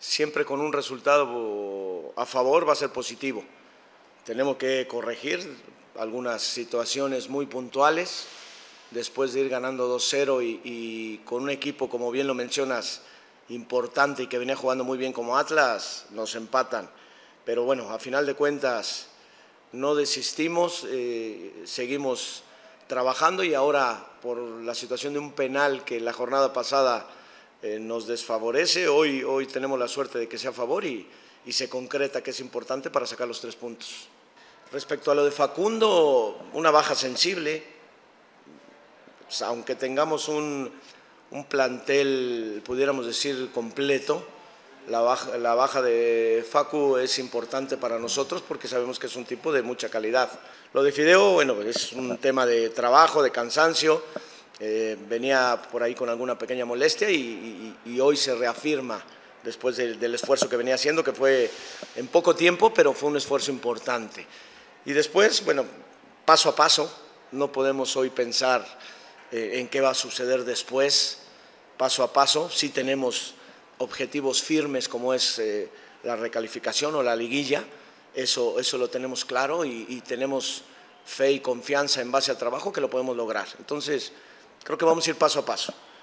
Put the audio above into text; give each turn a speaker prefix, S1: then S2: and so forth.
S1: siempre con un resultado a favor va a ser positivo. Tenemos que corregir algunas situaciones muy puntuales, después de ir ganando 2-0 y con un equipo, como bien lo mencionas, importante y que venía jugando muy bien como Atlas, nos empatan. Pero bueno, a final de cuentas no desistimos, seguimos trabajando y ahora por la situación de un penal que la jornada pasada nos desfavorece, hoy tenemos la suerte de que sea a favor y se concreta, que es importante para sacar los 3 puntos. Respecto a lo de Facundo, una baja sensible, pues, aunque tengamos un plantel, pudiéramos decir, completo, la baja de Facu es importante para nosotros porque sabemos que es un tipo de mucha calidad. Lo de Fideo, bueno, es un tema de trabajo, de cansancio, venía por ahí con alguna pequeña molestia y hoy se reafirma después del esfuerzo que venía haciendo, que fue en poco tiempo, pero fue un esfuerzo importante. Y después, bueno, paso a paso, no podemos hoy pensar en qué va a suceder después, paso a paso, sí tenemos objetivos firmes como es la recalificación o la liguilla, eso lo tenemos claro y tenemos fe y confianza en base al trabajo que lo podemos lograr. Entonces, creo que vamos a ir paso a paso.